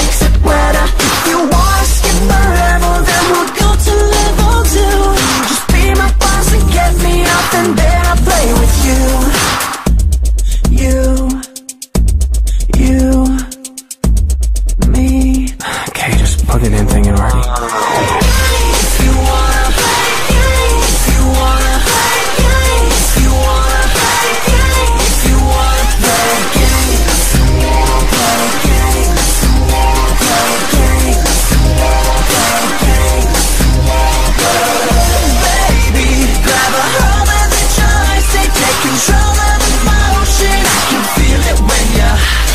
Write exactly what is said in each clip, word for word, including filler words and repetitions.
makes it wetter. If you wanna skip the level, then we'll go to level two. Just be my boss and get me up, and then I'll play with you. You, you, me. Okay, just plug it in thing and already. If you wanna play games, if you wanna play games, if you wanna play games, if you wanna play games, if you wanna play games, if you wanna play games, if you wanna play games, baby, grab a hold of the joystick, take control of the motion. I can feel it when you,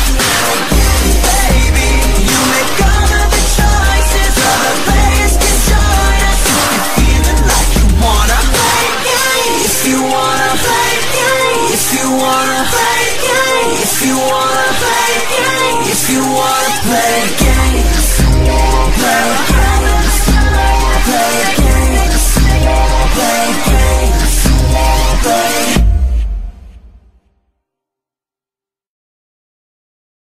baby, you make all of the choices. Other players can join us if you're feeling like you wanna play games. If you wanna play games, if you wanna play games, if you wanna play games, if you wanna play games.